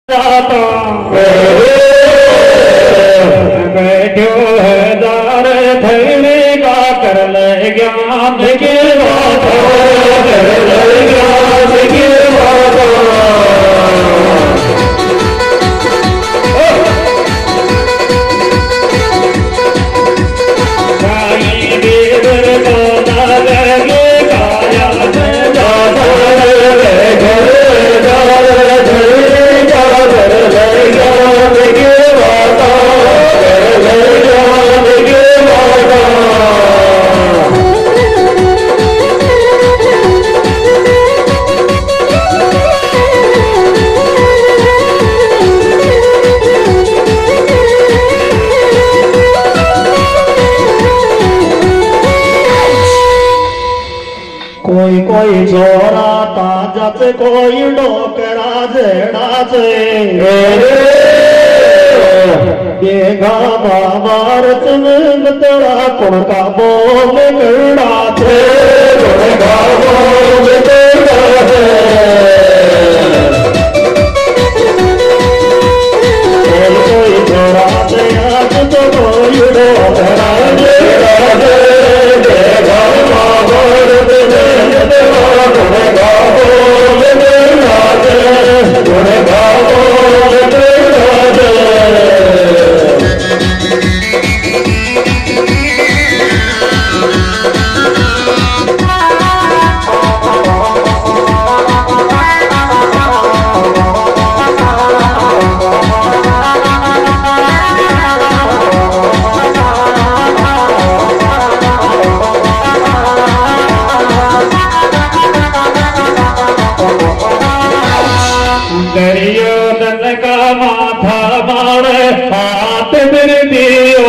बैठो है दार थैले का कर ले ज्ञान के बात कर ले ज्ञान के बात कोई छोरा ताजत कोई डोकरा जेड़ाचे बेगा भारत में तेरा कुड़का बोल करना थे कुड़का बोल करना थे कोई छोरा से आज तो कोई डोकरा जेड़ाचे बेगा भारत दुर्योधन का माथा मारे हाथ मेरे दियो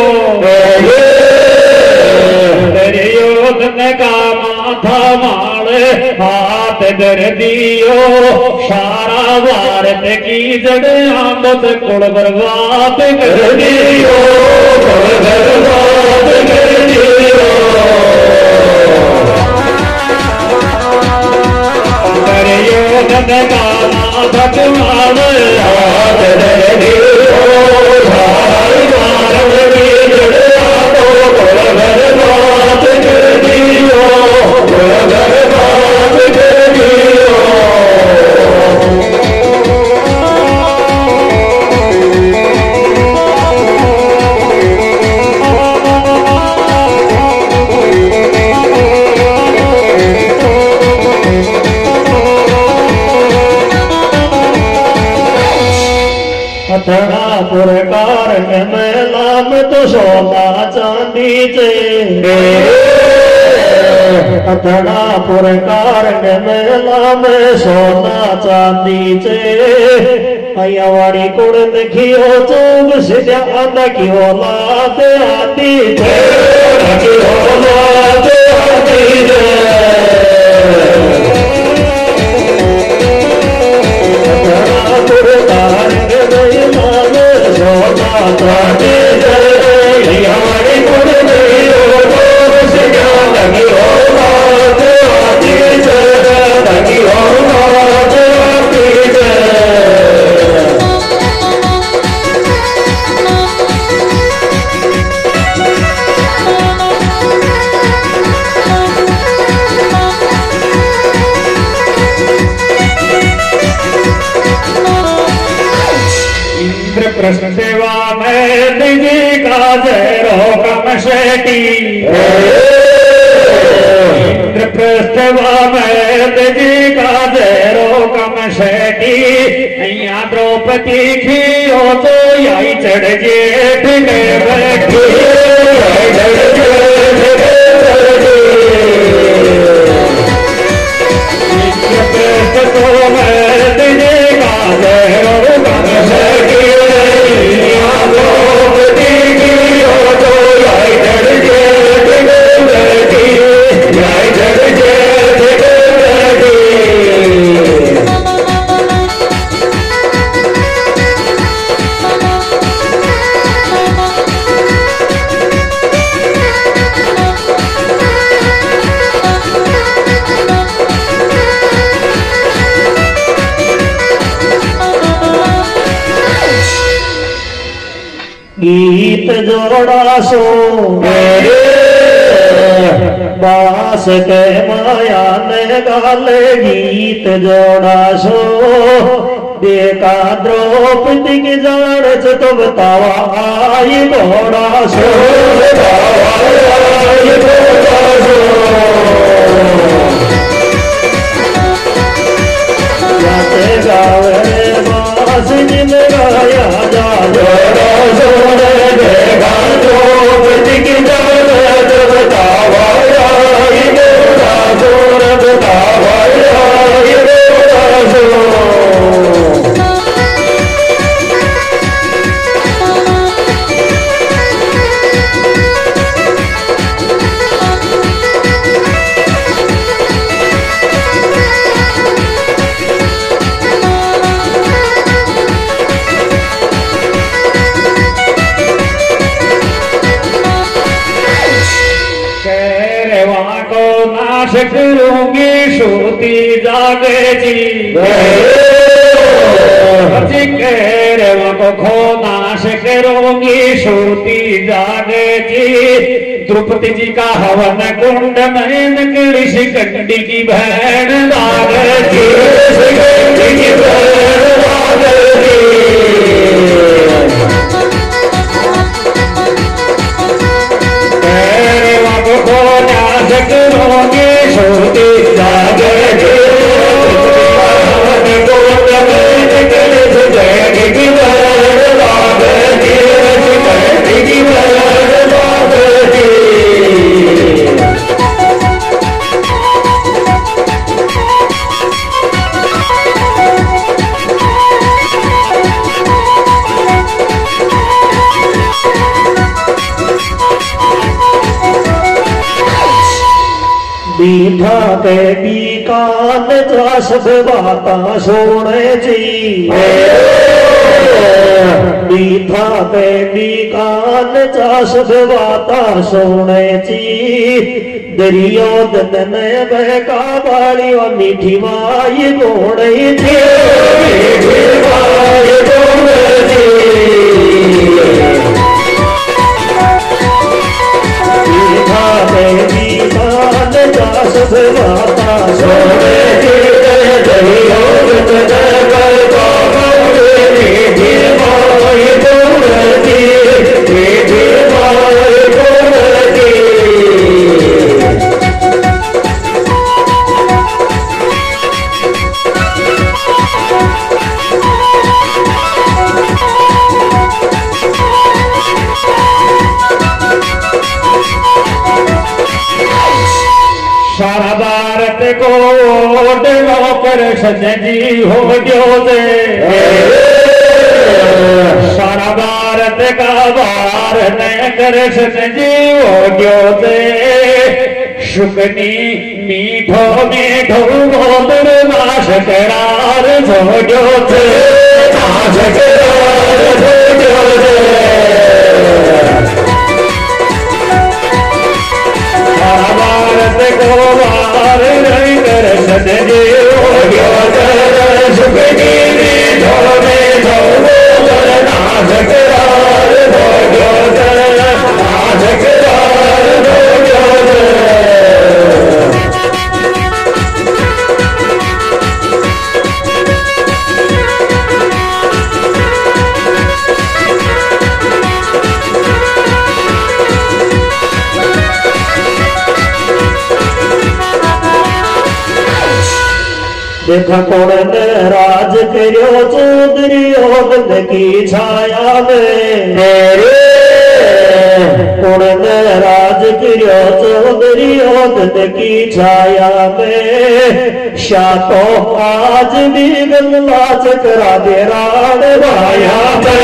दुर्योधन का माथा मारे हाथ दर दियो सारा भारत की जड़ आमद कुल बर्बाद कर दियो बर्बाद कर दियो दुर्योधन का भगवान हाथ दे दियो भाई भारत की जड़ को बर्बाद कर दियो बर्बाद कर दियो अथड़ा पुरकार मेला में तो सोना चांदी चे अथड़ा पुरकार मेला में सोना चांदी चे अयावाड़ी कुड़ देखियो चौब से आंदा की औलाद आती थे की औलाद आती थे कृष्ण सेवा में दिजी का जय रोकम शेटी इंद्रप्रस्थवा में दिजी का जय रोकम शेटी यहाँ द्रौपदी की हो तो यही चढ़ जेठ में बैठी इंद्रप्रस्थवा में दिजी का जय रोकम शेटी गीत जोड़ा सो बास के माया ने गाले गीत जोड़ा सो देखा द्रौपदी की जान से तो बतावा आई घोड़ा सो जाते गावे बास जी में गाया जा जोड़ा सो देखा द्रौपदी की जान से बतावा आई घोड़ा सो बतावा आई घोड़ा सो करूंगी श्रुति जागे जी को खो नाश करूंगी श्रुति जागे जी द्रौपदी जी का हवन कुंड में नकली शिकंडी की बहन जागे जी बीठा के बीकान जास बाता सोने जी बीठा के बीकान जास बाता सोने जी दरियोदन बहका बाली और मीठी माई गोड़े थी माता सोने सारा भारत को कर सजी हो गयो दे सारा भारत का बार न कर सजी हो गयो दे शुकनी मीठो मीठो बोल नाश करार हो गयो दे नाश करार हो गयो दे को बार नहीं कर सजे हो गयो दे शुकनी मीठो मीठो बोल नाश करार हो गयो दे नाश करार हो गयो दे देखा कौन राज करो चौधरी की छाया में कौन राज करो चौधरी की छाया में शातो आज भी गंगा चकरा दे राड भाया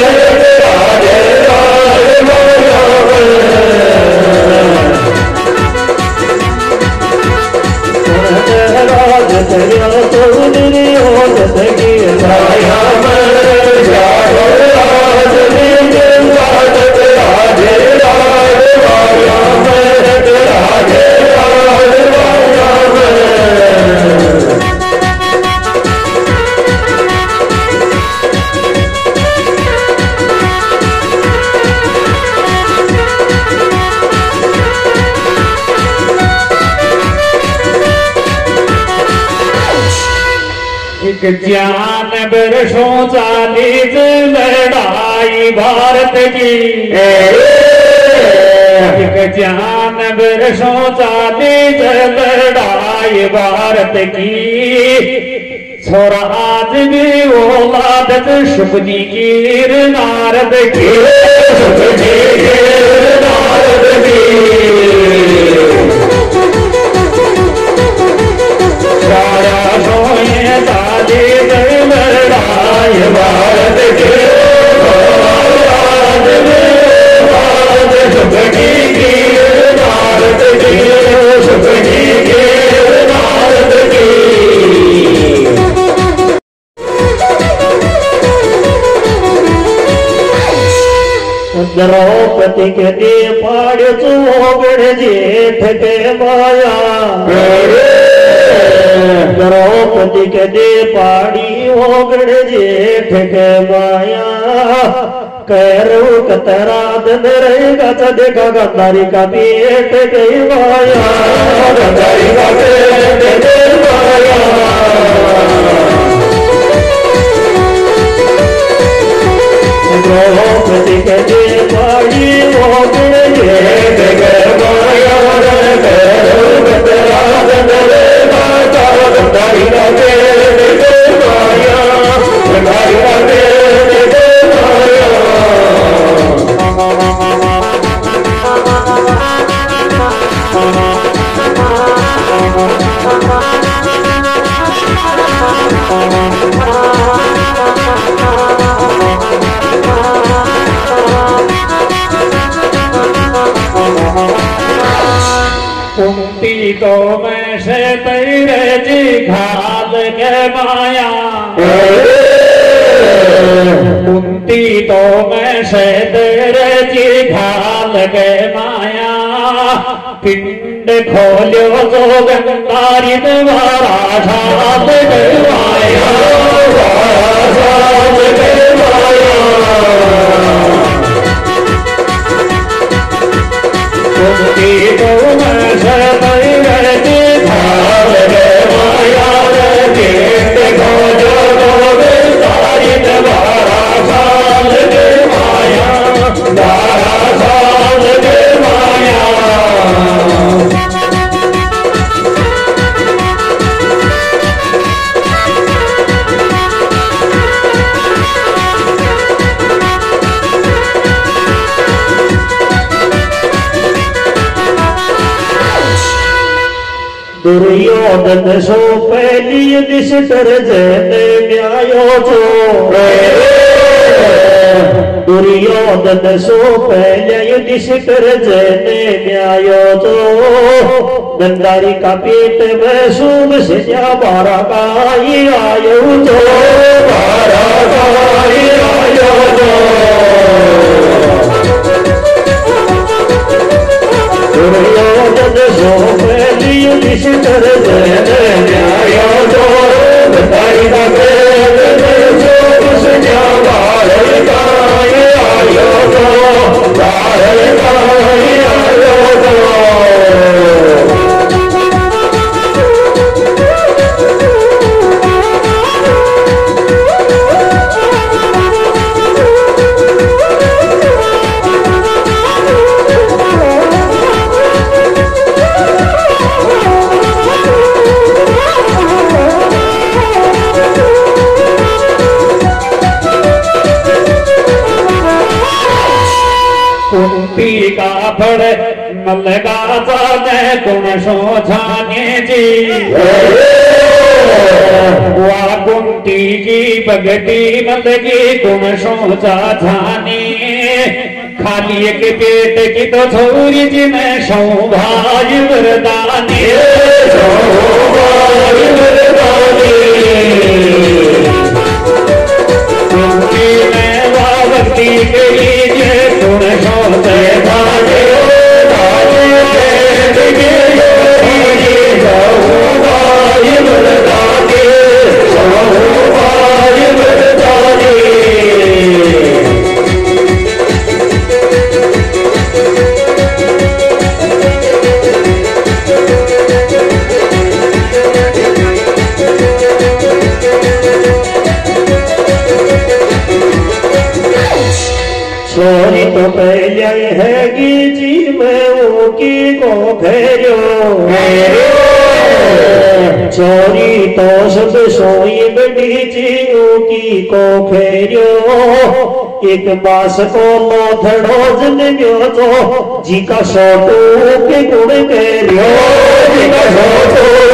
राज करो चौधरी की छाया में शातो आज भी गंगा चकरा दे राड भाया एक ज्ञान वर्षों 40 लड़ाई भारत की, एक ज्ञान वर्षों 40 लड़ाई भारत की, छोरा आज भी औलाद शुभनी गिर नारद की, शुभनी गिर नारद की, सारा सोए दादी लड़ाई भारत के, औलाद शुभनी गिर नारद की, शुभनी गिर नारद की। द्रौपदी के दे पाड़ चोगड़ जेठ के माया, द्रौपदी के दे पाड़ी ओगड़ जेठ के माया, कैरू कतरा दिन रहेगा तो देखा गंधारी का पेट गई माया, गंधारी का पेट गई माया, द्रौपदी के दे पाड़ी ओगड़ जेठ के माया, कैरू कतरा दिन रहेगा तो गंधारी का पेट गई माया, गंधारी का पेट गई माया। कुंती तो मैं से तेरे जी घाल के माया, कुंती तो मैं से तेरे जी घाल के माया, पिंड खोलो तो गंगारी द्वारा ढाल के माया, ढाल के माया, कुंती तो मैं से तेरे जी घाल के माया, पिंड खोलो तो गंगारी द्वारा ढाल के माया, ढाल के माया। दुर्योधन सो पहली युधिष्ठिर जैने न्यायो जो, दुर्योधन सो पहले युधिष्ठिर जैने न्यायो जो, गंधारी का पेट में सूम से जा 12 गाई आयो जो, 12 गाई आयो जो, दुर्योधन सो पहली युधिष्ठिर जैने न्यायो जो, गंधारी का पेट में सूम से जा 12 गाई आयो जो, 12 गाई आयो जो। कुंती का फड़ मलगा जाने गुण सो जाने जी, वा कुंती की भगती मलगी गुण सो जाने, खाली एक पेट की तो छोरी जी में सौभाग्य वरदानी, सौभाग्य वरदानी, कुंती में वा भक्ति के लिए गुण सो जाने, सौभाग्य वरदानी, सौभाग्य वरदानी। छोरी तो पहले है जी मैं वो की को फेरो छोरी तो सब सोई बड़ी जी की को फेरो एक बास को लोथड़ो जन गयो तो जी का सोटू के गुण फेरो जी का सोटू